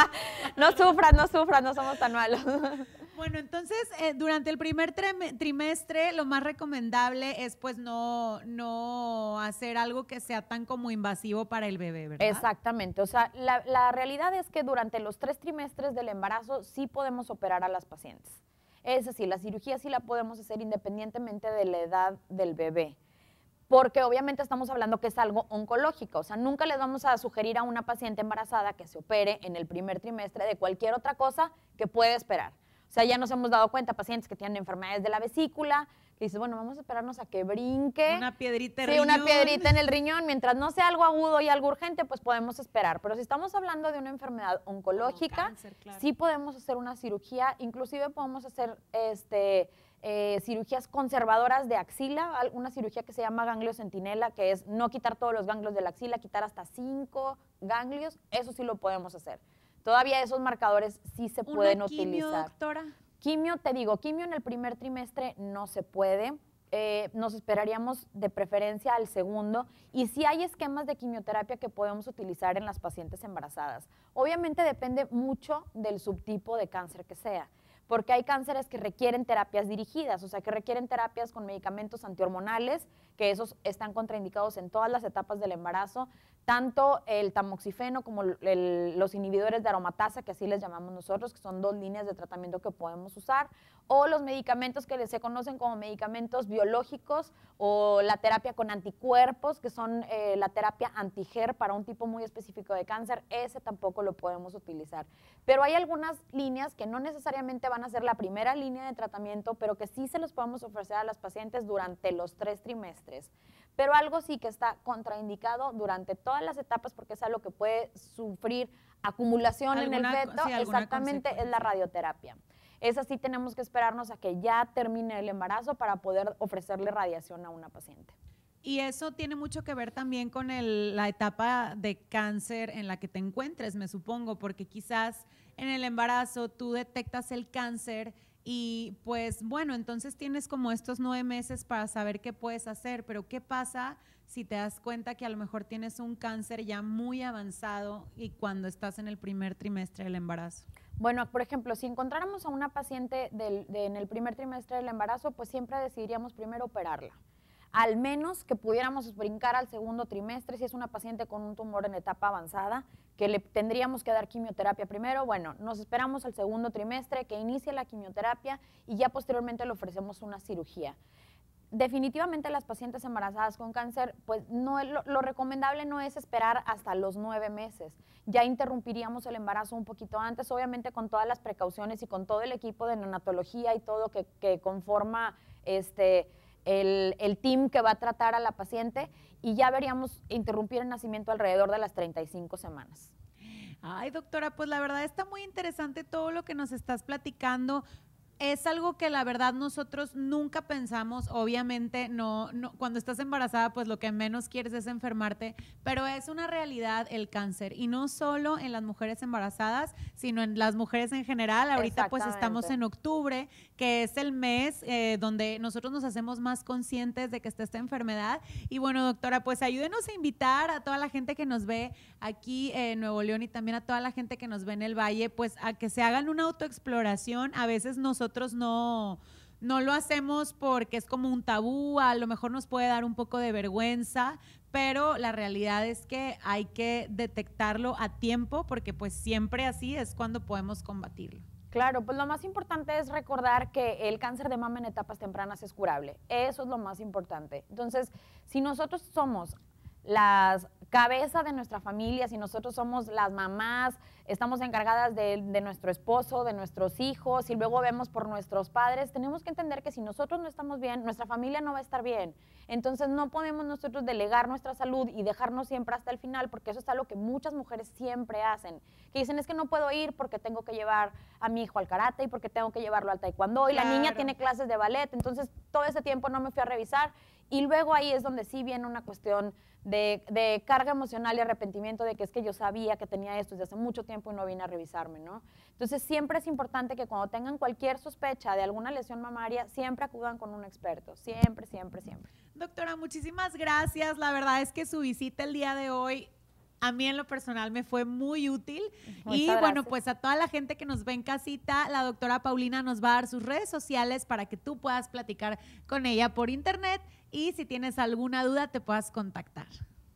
No sufran, no sufran, no somos tan malos. Bueno, entonces, eh, durante el primer trimestre, lo más recomendable es, pues, no, no hacer algo que sea tan como invasivo para el bebé, ¿verdad? Exactamente. O sea, la, la realidad es que durante los tres trimestres del embarazo sí podemos operar a las pacientes. Es decir, la cirugía sí la podemos hacer independientemente de la edad del bebé. Porque obviamente estamos hablando que es algo oncológico. O sea, nunca les vamos a sugerir a una paciente embarazada que se opere en el primer trimestre de cualquier otra cosa que puede esperar. O sea, ya nos hemos dado cuenta, pacientes que tienen enfermedades de la vesícula, que dicen, bueno, vamos a esperarnos a que brinque. Una piedrita en el riñón. Sí, una piedrita en el riñón. Mientras no sea algo agudo y algo urgente, pues podemos esperar. Pero si estamos hablando de una enfermedad oncológica, cáncer, claro. Sí podemos hacer una cirugía. Inclusive podemos hacer este, eh, cirugías conservadoras de axila, una cirugía que se llama ganglio centinela, que es no quitar todos los ganglios de la axila, quitar hasta cinco ganglios. Eso sí lo podemos hacer. Todavía esos marcadores sí se pueden ¿Una quimio, utilizar. doctora? Quimio, te digo, quimio en el primer trimestre no se puede. Eh, nos esperaríamos de preferencia al segundo. Y sí hay esquemas de quimioterapia que podemos utilizar en las pacientes embarazadas. Obviamente depende mucho del subtipo de cáncer que sea. Porque hay cánceres que requieren terapias dirigidas, o sea, que requieren terapias con medicamentos antihormonales, que esos están contraindicados en todas las etapas del embarazo, tanto el tamoxifeno como el, los inhibidores de aromatasa, que así les llamamos nosotros, que son dos líneas de tratamiento que podemos usar, o los medicamentos que se conocen como medicamentos biológicos, o la terapia con anticuerpos, que son eh, la terapia anti-H E R para un tipo muy específico de cáncer, ese tampoco lo podemos utilizar. Pero hay algunas líneas que no necesariamente van a ser la primera línea de tratamiento, pero que sí se los podemos ofrecer a las pacientes durante los tres trimestres. Pero algo sí que está contraindicado durante todas las etapas, porque es algo que puede sufrir acumulación en el feto, sí, exactamente, es la radioterapia. Esa sí tenemos que esperarnos a que ya termine el embarazo para poder ofrecerle radiación a una paciente. Y eso tiene mucho que ver también con el, la etapa de cáncer en la que te encuentres, me supongo, porque quizás en el embarazo tú detectas el cáncer y pues bueno, entonces tienes como estos nueve meses para saber qué puedes hacer, pero ¿qué pasa si te das cuenta que a lo mejor tienes un cáncer ya muy avanzado y cuando estás en el primer trimestre del embarazo? Bueno, por ejemplo, si encontráramos a una paciente del, de, en el primer trimestre del embarazo, pues siempre decidiríamos primero operarla. Al menos que pudiéramos brincar al segundo trimestre, si es una paciente con un tumor en etapa avanzada, que le tendríamos que dar quimioterapia primero, bueno, nos esperamos al segundo trimestre, que inicie la quimioterapia y ya posteriormente le ofrecemos una cirugía. Definitivamente las pacientes embarazadas con cáncer, pues no, lo, lo recomendable no es esperar hasta los nueve meses. Ya interrumpiríamos el embarazo un poquito antes, obviamente con todas las precauciones y con todo el equipo de neonatología y todo que, que conforma este... El, el team que va a tratar a la paciente y ya veríamos interrumpir el nacimiento alrededor de las treinta y cinco semanas. Ay, doctora, pues la verdad está muy interesante todo lo que nos estás platicando. es algo que la verdad nosotros nunca pensamos, obviamente no, no, cuando estás embarazada pues lo que menos quieres es enfermarte, pero es una realidad el cáncer y no solo en las mujeres embarazadas, sino en las mujeres en general. Ahorita pues estamos en octubre, que es el mes eh, donde nosotros nos hacemos más conscientes de que está esta enfermedad y bueno, doctora, pues ayúdenos a invitar a toda la gente que nos ve aquí en Nuevo León y también a toda la gente que nos ve en el Valle, pues a que se hagan una autoexploración. A veces nosotros Nosotros no, no lo hacemos porque es como un tabú, a lo mejor nos puede dar un poco de vergüenza, pero la realidad es que hay que detectarlo a tiempo porque pues siempre así es cuando podemos combatirlo. Claro, pues lo más importante es recordar que el cáncer de mama en etapas tempranas es curable. Eso es lo más importante. Entonces, si nosotros somos las cabeza de nuestra familia, si nosotros somos las mamás, estamos encargadas de, de nuestro esposo, de nuestros hijos, y luego vemos por nuestros padres, tenemos que entender que si nosotros no estamos bien, nuestra familia no va a estar bien. Entonces no podemos nosotros delegar nuestra salud y dejarnos siempre hasta el final, porque eso es algo que muchas mujeres siempre hacen, que dicen es que no puedo ir porque tengo que llevar a mi hijo al karate y porque tengo que llevarlo al taekwondo, y claro, la niña tiene clases de ballet, entonces todo ese tiempo no me fui a revisar, y luego ahí es donde sí viene una cuestión de, de carga emocional y arrepentimiento de que es que yo sabía que tenía esto desde hace mucho tiempo y no vine a revisarme, ¿no? Entonces siempre es importante que cuando tengan cualquier sospecha de alguna lesión mamaria, siempre acudan con un experto, siempre, siempre, siempre. Doctora, muchísimas gracias, la verdad es que su visita el día de hoy a mí en lo personal me fue muy útil. Muchas y bueno, gracias. Pues a toda la gente que nos ve en casita, la doctora Paulina nos va a dar sus redes sociales para que tú puedas platicar con ella por internet y si tienes alguna duda te puedas contactar.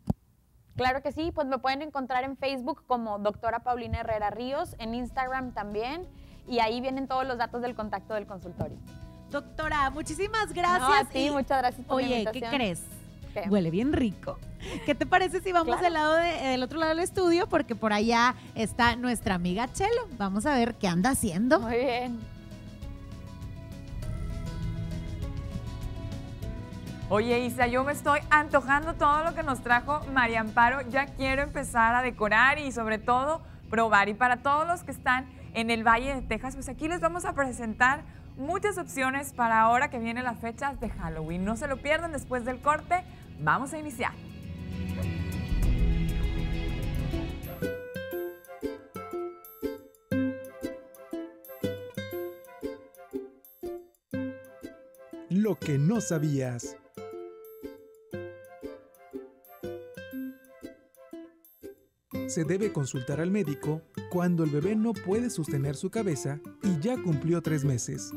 Claro que sí, pues me pueden encontrar en Facebook como doctora Paulina Herrera Ríos, en Instagram también, y ahí vienen todos los datos del contacto del consultorio. Doctora, muchísimas gracias. No, a ti, y, muchas gracias por oye, la invitación. ¿qué crees? ¿Qué? Huele bien rico. ¿Qué te parece si vamos claro. del, lado de, del otro lado del estudio? Porque por allá está nuestra amiga Chelo. Vamos a ver qué anda haciendo. Muy bien. Oye, Isa, yo me estoy antojando todo lo que nos trajo María Amparo. Ya quiero empezar a decorar y sobre todo probar. Y para todos los que están en el Valle de Texas, pues aquí les vamos a presentar muchas opciones para ahora que vienen las fechas de Halloween. No se lo pierdan después del corte. Vamos a iniciar. Lo que no sabías. Se debe consultar al médico cuando el bebé no puede sostener su cabeza y ya cumplió tres meses.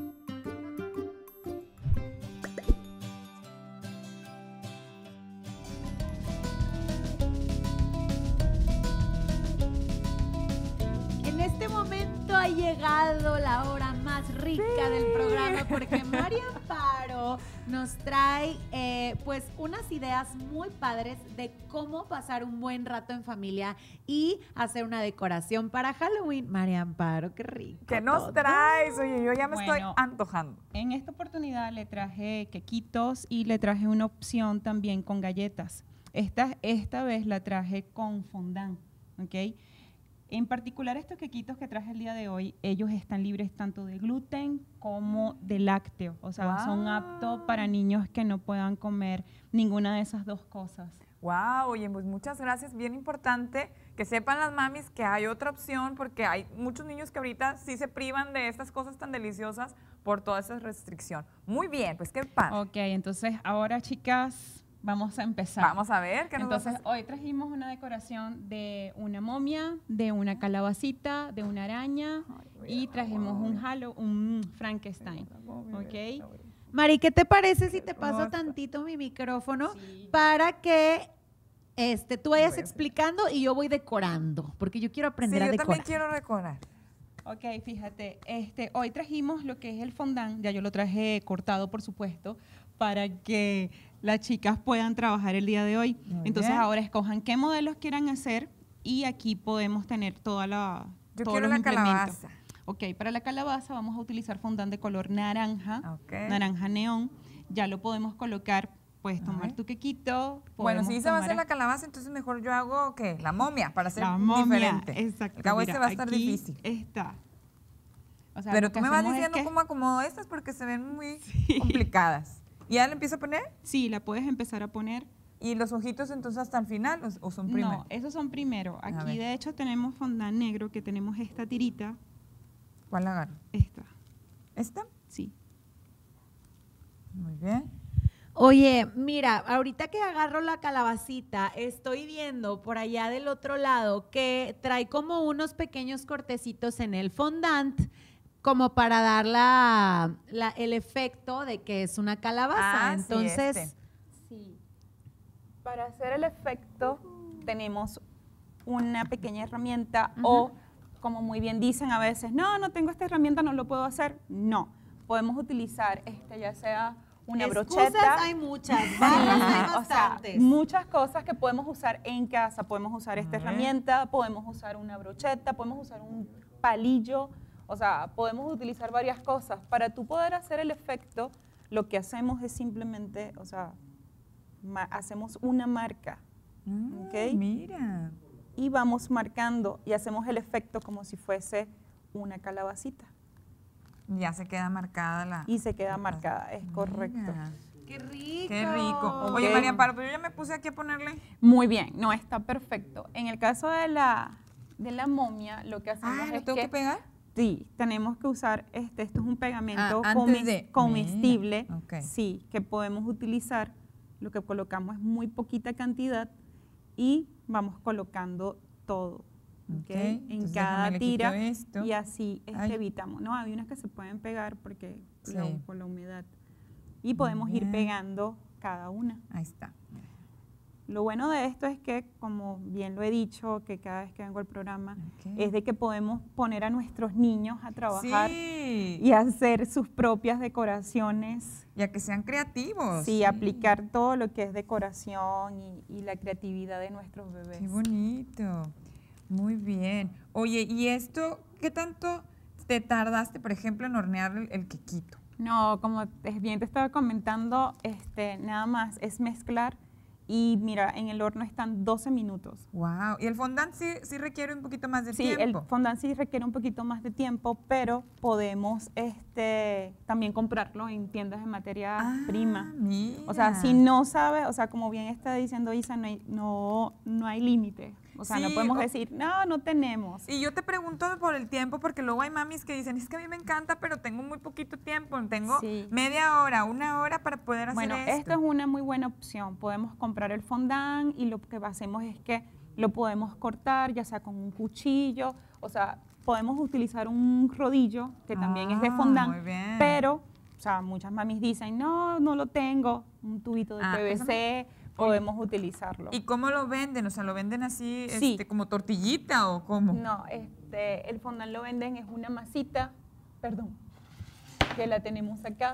En este momento ha llegado la hora más rica sí. del programa porque María Amparo nos trae eh, pues unas ideas muy padres de cómo pasar un buen rato en familia y hacer una decoración para Halloween. María Amparo, qué rico. ¿Qué nos todo. traes? Oye, yo ya me bueno, estoy antojando. En esta oportunidad le traje quequitos y le traje una opción también con galletas. Esta, esta vez la traje con fondant, ¿ok? En particular estos quequitos que traje el día de hoy, ellos están libres tanto de gluten como de lácteo. O sea, wow. son aptos para niños que no puedan comer ninguna de esas dos cosas. Wow, oye, pues muchas gracias. Bien importante que sepan las mamis que hay otra opción porque hay muchos niños que ahorita sí se privan de estas cosas tan deliciosas por toda esa restricción. Muy bien, pues qué padre. Ok, entonces ahora, chicas, vamos a empezar. Vamos a ver. ¿Qué nos Entonces, vas a... hoy trajimos una decoración de una momia, de una calabacita, de una araña y trajimos un halo, un Frankenstein. ¿Ok? Mari, ¿qué te parece si te paso tantito mi micrófono sí. para que este, tú vayas explicando y yo voy decorando? Porque yo quiero aprender sí, a yo decorar. Yo también quiero decorar. Ok, fíjate, este, hoy trajimos lo que es el fondant, ya yo lo traje cortado, por supuesto, para que las chicas puedan trabajar el día de hoy. Muy Entonces bien. Ahora escojan qué modelos quieran hacer y aquí podemos tener toda la Yo todos quiero los la calabaza. Ok, para la calabaza vamos a utilizar fondant de color naranja, okay. naranja neón. Ya lo podemos colocar, puedes tomar Ay. tu quequito. Bueno, si se va a hacer la calabaza, entonces mejor yo hago, ¿qué? La momia, para hacer la momia, diferente. Exacto. El cabo Mira, este va a estar aquí difícil. está. O sea, Pero lo tú que me vas hacemos es diciendo que- cómo acomodo estas porque se ven muy complicadas. ¿Y ya le empiezo a poner? Sí, la puedes empezar a poner. ¿Y los ojitos entonces hasta el final o, o son primero? No, esos son primero. A Aquí ver. de hecho tenemos fondant negro, que tenemos esta tirita. ¿Cuál agarro? Esta, ¿Esta? sí. Muy bien. Oye, mira, ahorita que agarro la calabacita, estoy viendo por allá del otro lado que trae como unos pequeños cortecitos en el fondant, como para dar la, la- el efecto de que es una calabaza. Ah, sí, Entonces, este. Sí. Para hacer el efecto tenemos una pequeña herramienta o, como muy bien dicen a veces, no, no tengo esta herramienta, no lo puedo hacer. No, podemos utilizar este, ya sea una excusas brocheta. hay muchas, barras hay O sea, bastantes. muchas cosas que podemos usar en casa. Podemos usar esta A ver. herramienta, podemos usar una brocheta, podemos usar un palillo. O sea, podemos utilizar varias cosas. Para tú poder hacer el efecto, lo que hacemos es simplemente, o sea, ma- hacemos una marca. Ah, Ok. Mira. Y vamos marcando y hacemos el efecto como si fuese una calabacita. Ya se queda marcada la... Y se queda marcada, es correcto. Mira. ¡Qué rico! Qué rico. Oye, Ok. María Amparo, pero yo ya me puse aquí a ponerle... Muy bien, no, está perfecto. En el caso de la, de la momia, lo que hacemos Ah, ¿lo es tengo que, pegar? sí, tenemos que usar, este, esto es un pegamento Ah, antes comes- de- comestible, Mira, ok. sí, que podemos utilizar. Lo que colocamos es muy poquita cantidad y vamos colocando todo, ¿ok? Ok, En entonces cada déjame le quito tira esto. y así este, Ay. evitamos. No, hay unas que se pueden pegar porque la- Sí. por la humedad y podemos ir bien. pegando cada una. Ahí está. Mira. Lo bueno de esto es que, como bien lo he dicho, que cada vez que vengo al programa, Ok. es de que podemos poner a nuestros niños a trabajar Sí. y hacer sus propias decoraciones. Ya que sean creativos. Sí, aplicar todo lo que es decoración y, y la creatividad de nuestros bebés. Qué bonito. Muy bien. Oye, ¿y esto qué tanto te tardaste, por ejemplo, en hornear el, el quequito? No, como te- bien te estaba comentando, este, nada más es mezclar y mira, en el horno están doce minutos. Wow. Y el fondant sí, sí requiere un poquito más de Sí, tiempo. el fondant sí requiere un poquito más de tiempo, pero podemos este, también comprarlo en tiendas de materia Ah, prima. Mira. O sea, si no sabe, o sea, como bien está diciendo Isa, no hay, no, no hay límite. O sea, no Sí, podemos o- decir, no, no tenemos. Y yo te pregunto por el tiempo, porque luego hay mamis que dicen, es que a mí me encanta, pero tengo muy poquito tiempo, tengo Sí. media hora, una hora para poder hacer Bueno, esto. esto es una muy buena opción. Podemos comprar el fondant y lo que hacemos es que lo podemos cortar, ya sea con un cuchillo, o sea, podemos utilizar un rodillo, que también es de Ah, fondant, muy bien. pero, o sea, muchas mamis dicen, no, no lo tengo, un tubito de Ah, P V eso C, podemos utilizarlo. ¿Y cómo lo venden? O sea, ¿lo venden así, Sí. este, como tortillita o cómo? No, este, el fondant lo venden, es una masita, perdón, que la tenemos acá,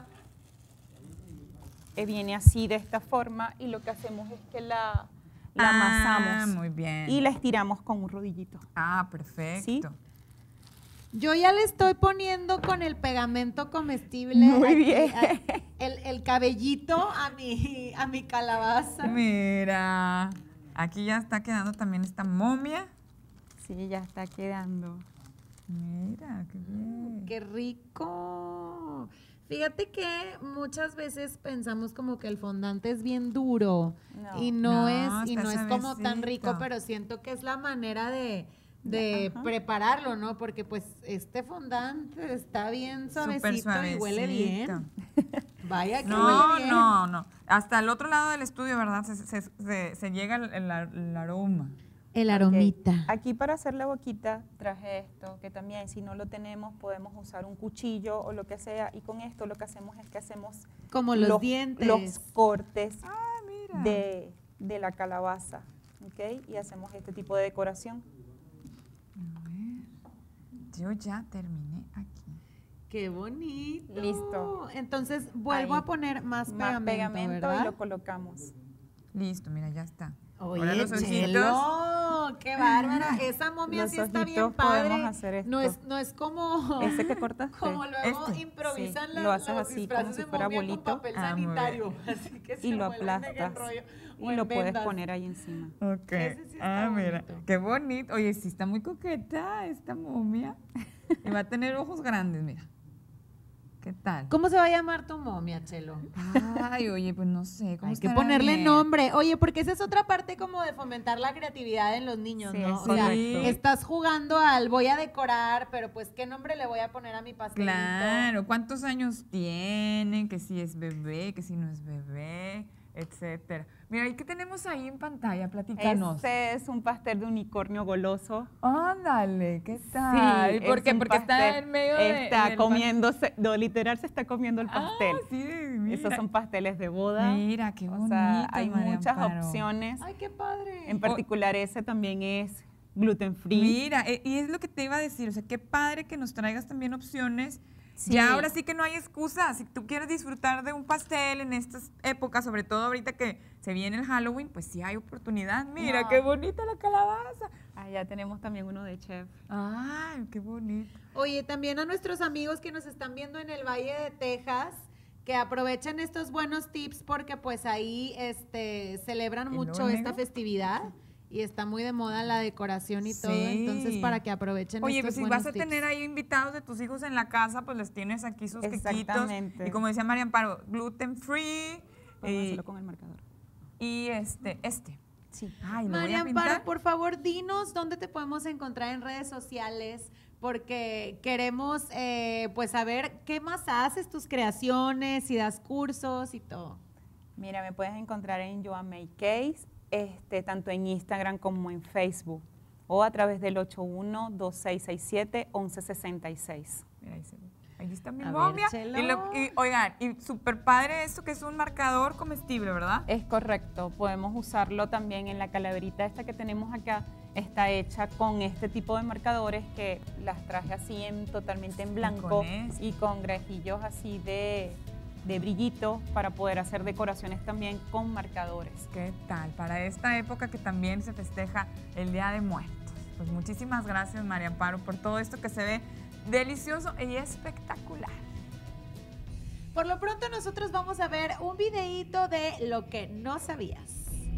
que viene así de esta forma y lo que hacemos es que la, la Ah, amasamos muy bien. y la estiramos con un rodillito. Ah, perfecto. ¿Sí? Yo ya le estoy poniendo con el pegamento comestible Muy aquí, bien. a- el, el cabellito a mi, a mi calabaza. Mira, aquí ya está quedando también esta momia. Sí, ya está quedando. Mira, qué bien. ¡Qué rico! Fíjate que muchas veces pensamos como que el fondante es bien duro No. y no, No, es, y está no es como tan rico, suavecito. pero siento que es la manera de, de Ajá. prepararlo, ¿no? Porque pues este fondante está bien Súper suavecito y huele bien. Vaya que No, huele bien. no, no. Hasta el otro lado del estudio, ¿verdad? Se, se- se- se llega el, el ar- el aroma. El Ok. aromita. Aquí para hacer la boquita traje esto, que también si no lo tenemos podemos usar un cuchillo o lo que sea. Y con esto lo que hacemos es que hacemos Como los, dientes. los cortes Ah, mira. de, de la calabaza, ¿ok? Y hacemos este tipo de decoración. A ver. Yo ya terminé aquí. ¡Qué bonito! Listo. Entonces vuelvo Ahí. a poner más Más pegamento, pegamento ¿verdad? y lo colocamos. Listo, mira, ya está. Ahora Oye, los ojitos. Chelo, qué bárbara. Esa momia Los sí está bien ojitos padre. podemos hacer esto. No es, no es como, Ese que cortaste. como luego Este. improvisan Sí, la- lo haces los así, disfraces como si de fuera momia bolito. con papel Ah, muy sanitario. Así que se Y lo envuelven en el aplastas. rollo, o Y en lo puedes vendas. poner ahí encima. Ok. Ese sí está Ah, mira. bonito. Qué bonito. Oye, sí está muy coqueta esta momia. Y va a tener ojos grandes, mira. ¿Qué tal? ¿Cómo se va a llamar tu momia, Chelo? Ay, oye, pues no sé. ¿Cómo Hay que estará ponerle bien? nombre. Oye, porque esa es otra parte como de fomentar la creatividad en los niños, Sí, ¿no? es O sea, correcto. estás jugando al voy a decorar, pero pues ¿qué nombre le voy a poner a mi pastelito? Claro, ¿cuántos años tiene? Que si es bebé, que si no es bebé, etcétera. Mira, ¿y qué tenemos ahí en pantalla? Platícanos. Este es un pastel de unicornio goloso. Ándale, ¿qué tal? Sí, ¿Por es qué? un Porque está pastel. en medio de... Está del comiéndose, no, literal se está comiendo el pastel. Ah, sí, mira. Esos son pasteles de boda. Mira, qué O bonito, sea, hay María muchas Amparo. opciones. Ay, qué padre. En particular ese también es gluten free. Mira, eh, y es lo que te iba a decir, o sea, qué padre que nos traigas también opciones. Sí. Ya ahora sí que no hay excusa. Si tú quieres disfrutar de un pastel en estas épocas, sobre todo ahorita que se viene el Halloween, pues sí hay oportunidad. Mira, No. qué bonita la calabaza. Allá tenemos también uno de chef. Ay, qué bonito. Oye, también a nuestros amigos que nos están viendo en el Valle de Texas, que aprovechen estos buenos tips porque pues ahí este, celebran ¿Y mucho luego, esta negro? festividad y está muy de moda la decoración y todo, Sí. entonces para que aprovechen Oye, estos pues si buenos vas a tips. tener ahí invitados de tus hijos en la casa, pues les tienes aquí sus quequitos. Exactamente. Y como decía María Amparo, gluten free. Podemos Y, hacerlo con el marcador. y este, este. Sí. Ay, lo voy María a pintar. Amparo, por favor, dinos dónde te podemos encontrar en redes sociales, porque queremos eh, pues saber qué más haces, tus creaciones, si das cursos y todo. Mira, me puedes encontrar en Joan May Case, este, tanto en Instagram como en Facebook, o a través del ocho uno, dos seis seis siete, once sesenta y seis. Mira, ahí, se ve. Ahí está mi A ver, momia. Chelo. Y, lo- y, oigan, y súper padre esto que es un marcador comestible, ¿verdad? Es correcto, podemos usarlo también en la calaverita esta que tenemos acá. Está hecha con este tipo de marcadores que las traje así en, totalmente en blanco con este. y con grajillos así de, de brillito para poder hacer decoraciones también con marcadores. ¿Qué tal? Para esta época que también se festeja el Día de Muertos. Pues muchísimas gracias, María Amparo, por todo esto que se ve delicioso y espectacular. Por lo pronto nosotros vamos a ver un videíto de lo que no sabías.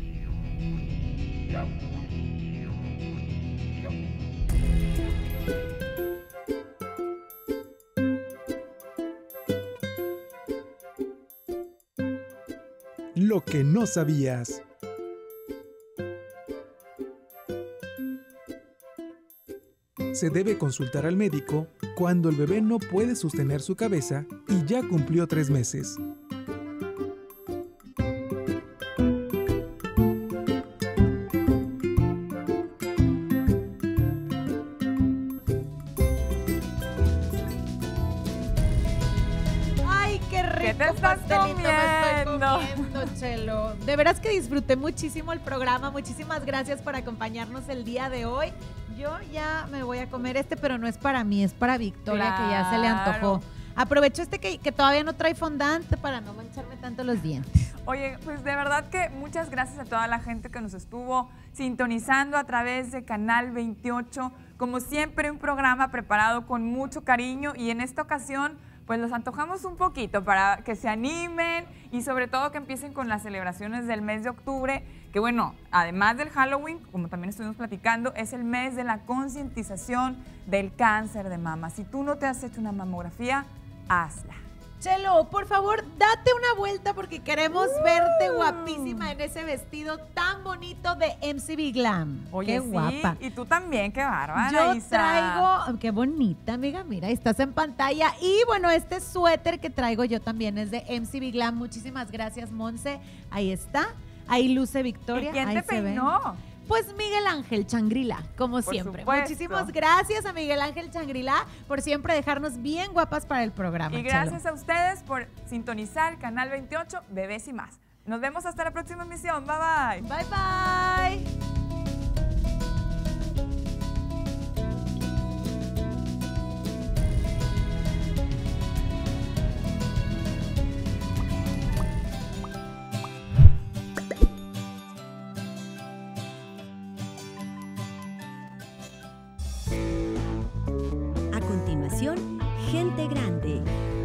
Lo que no sabías. Se debe consultar al médico cuando el bebé no puede sostener su cabeza y ya cumplió tres meses. ¡Ay, qué rico! ¿Qué te estás pastelito me estoy comiendo? comiendo, Chelo. De veras que disfruté muchísimo el programa. Muchísimas gracias por acompañarnos el día de hoy. Yo ya me voy a comer este, pero no es para mí, es para Victoria, que ya se le antojó. Claro. Aprovecho este que, que todavía no trae fondant para no mancharme tanto los dientes. Oye, pues de verdad que muchas gracias a toda la gente que nos estuvo sintonizando a través de Canal veintiocho. Como siempre, un programa preparado con mucho cariño y en esta ocasión pues los antojamos un poquito para que se animen y sobre todo que empiecen con las celebraciones del mes de octubre, que bueno, además del Halloween, como también estuvimos platicando, es el mes de la concientización del cáncer de mama. Si tú no te has hecho una mamografía, hazla. Chelo, por favor, date una vuelta porque queremos verte guapísima en ese vestido tan bonito de M C B Glam. Oye, qué sí, guapa. y tú también, qué bárbara, Yo Isa. traigo, qué bonita, amiga, mira, estás en pantalla. Y bueno, este suéter que traigo yo también es de M C B Glam. Muchísimas gracias, Monse. Ahí está, ahí luce Victoria. ¿Y quién ahí te se ve. peinó? Pues Miguel Ángel Changrila, como Por siempre. supuesto. Muchísimas gracias a Miguel Ángel Changrila por siempre dejarnos bien guapas para el programa. Y gracias a ustedes por sintonizar Canal veintiocho, Bebés y Más. Nos vemos hasta la próxima emisión. Bye, bye. Bye, bye. Producción Gente Grande.